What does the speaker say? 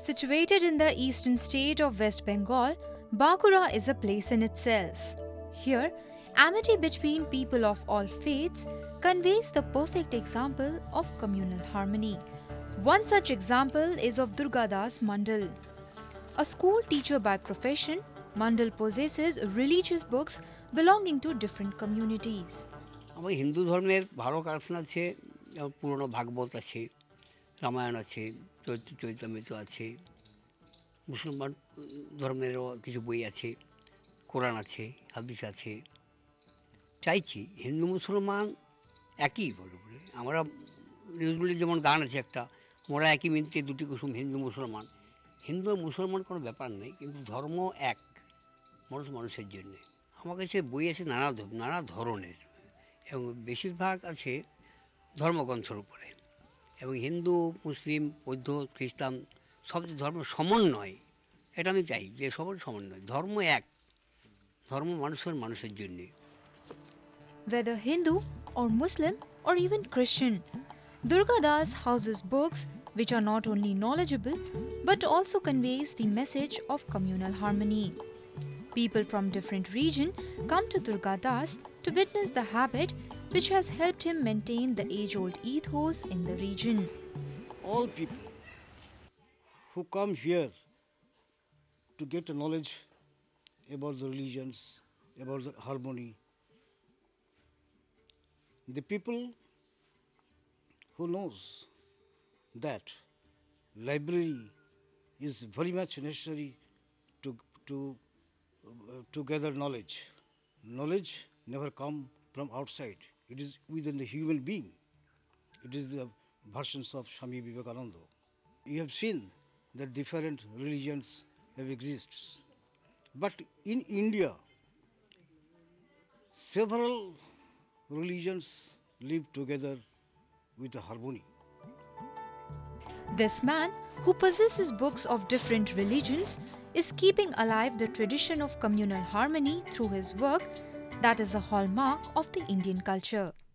Situated in the eastern state of West Bengal, Bankura is a place in itself. Here, amity between people of all faiths conveys the perfect example of communal harmony. One such example is of Durgadas Mondal. A school teacher by profession, Mondal possesses religious books belonging to different communities. আমার হিন্দু ধর্মের ভালো collection আছে, পুরনো ভাগবত আছে, রামায়ণ আছে, চৈতামৃত আছে। মুসলমান ধর্মেরও কিছু বই আছে, কোরআন আছে, হাদিস আছে। চাইছি হিন্দু মুসলমান একই বলে। আমরা নিউজগুলি যেমন গান আছে একটা, মোরা একই মিনিটে দুটি কুসুম হিন্দু মুসলমান। হিন্দু মুসলমান কোনো ব্যাপার নেই, কিন্তু ধর্ম এক, মানুষের জন্যে। আমার কাছে বই আছে নানা ধরনের, এবং বেশিরভাগ আছে ধর্মগ্রন্থের উপরে। এবং হিন্দু, মুসলিম, বৌদ্ধ, খ্রিস্টান সব যে ধর্ম সমন্বয়, এটা আমি চাই যে সবার সমন্বয়। ধর্ম এক, ধর্ম মানুষের জন্যে। Whether Hindu or Muslim or even Christian, Durgadas houses books which are not only knowledgeable but also conveys the message of communal harmony. People from different regions come to Durgadas to witness the habit which has helped him maintain the age-old ethos in the region. All people who come here to get a knowledge about the religions, about the harmony, the people who knows that library is very much necessary to gather knowledge. Knowledge never come from outside. It is within the human being. It is the versions of Swami Vivekananda. You have seen that different religions have exists. But in India, several religions live together with a harmony. This man, who possesses books of different religions, is keeping alive the tradition of communal harmony through his work that is a hallmark of the Indian culture.